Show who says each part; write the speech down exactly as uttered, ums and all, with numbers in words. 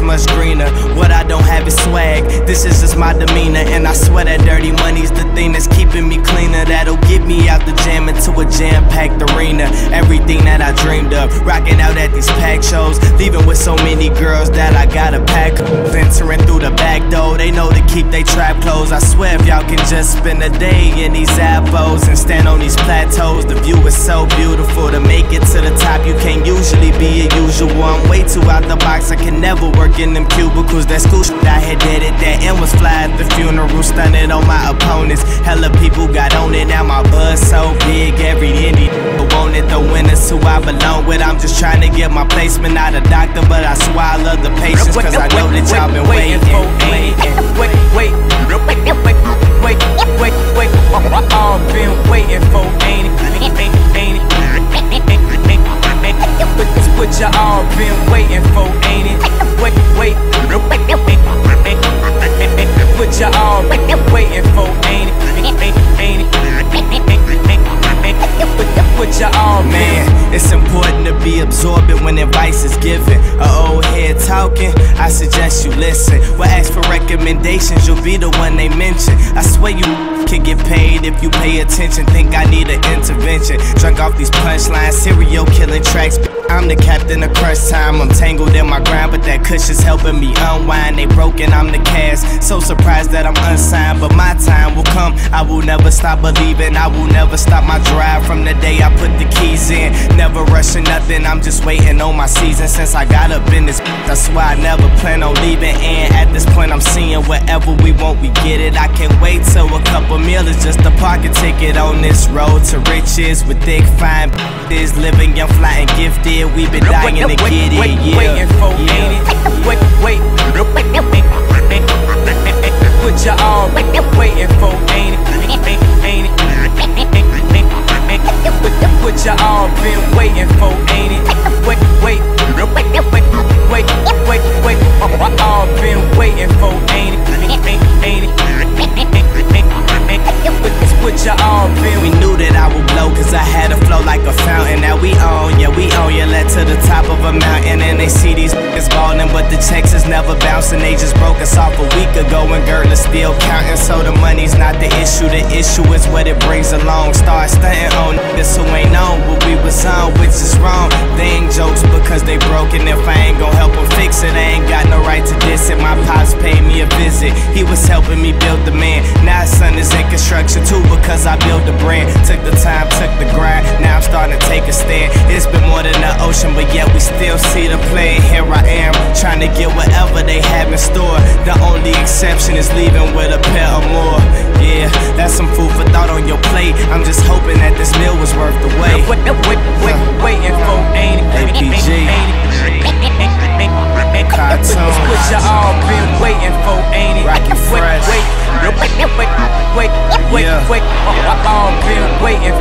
Speaker 1: much greener. What I don't have is swag, this is just my demeanor. And I swear that dirty money's the thing that's keeping me cleaner. That'll get me out the jam into a jam-packed arena. Everything that I dreamed of, rocking out at these packed shows, leaving with so many girls that I gotta pack. Venturing through the back door, they know to keep they trap closed. I swear if y'all can just spend a day in these apples and stand on these plateaus, the view is so beautiful. To make it to the top, you can't usually be a usual. I'm way too out the box, I can never work in them cubicles. That school shit I had did it, that and was fly at the funeral, stunning on my opponents. Hella people got on it, now my buzz so big, every indie want it. The winners who I belong with, I'm just trying to get my placement. Not a doctor, but I swear I love the patience, cause I know that y'all been waiting.
Speaker 2: Wait, wait, wait, wait, wait, wait, wait, all been waiting for, ain't it, ain't it, ain't it, it's what you all been waiting for, ain't it, wait, wait, what you all been waiting for, ain't it, ain't it, ain't it, what you all been.
Speaker 1: Man, it's important to be absorbent when advice is given. A old head talking, I suggest you listen. Well, ask for recommendations, you'll be the one they mention. I swear you can get paid if you pay attention. Think I need an intervention. Drunk off these punchlines, serial killing tracks. I'm the captain of crunch time. I'm tangled in my grind, but that cushion's helping me unwind. They broken, I'm the cast. So surprised that I'm unsigned, but my time will come. I will never stop believing. I will never stop my drive from the day I put the keys in. Never rushing nothing, I'm just waiting on my season. Since I got up in this, that's why I never plan on leaving. And at this point I'm seeing whatever we want, we get it. I can't wait till a couple meal is just a parking ticket on this road to riches. With thick fine b****s, living young, fly and gifted. We've been dying to get it, yeah.
Speaker 2: Waiting for, ain't it? Wait, wait, what you all waiting for, ain't it? Ain't it? What you all been waiting for, ain't it? Wait, wait, wait, wait, wait, wait, all been waiting for, ain't it? Ain't it? What you all been.
Speaker 1: We knew that I would blow, cause I had a flow like a fountain. Now we on, yeah, we on, yeah, led to the top of a mountain. And they see these niggas ballin', but the checks is never bouncing. They just broke us off a week ago and girl is still counting. So the money's not the issue, the issue is what it brings along. Start stunting on niggas who ain't on what we was on, which is wrong. They ain't jokes because they broken. If I ain't gon' help them fix it, I ain't got no right to diss it. My pops paid me a visit, he was helping me build the man. Now his son is in construction too, because I built the brand. Took the time, took the grind, now I'm starting to take a stand. It's been more than the ocean, but yet we still see the play. Here I am, trying to get whatever they have in store. The only exception is leaving with a pair or more. Yeah, that's some food for thought on your plate. I'm just hoping that this meal was worth the wait.
Speaker 2: Wait, wait, wait, waiting for, ain't it?
Speaker 1: A P G Cartoon.
Speaker 2: It's what you all been waiting for, ain't it?
Speaker 1: Rocky
Speaker 2: Wait,
Speaker 1: Fresh.
Speaker 2: wait, wait, wait, wait, wait, wait, all been waiting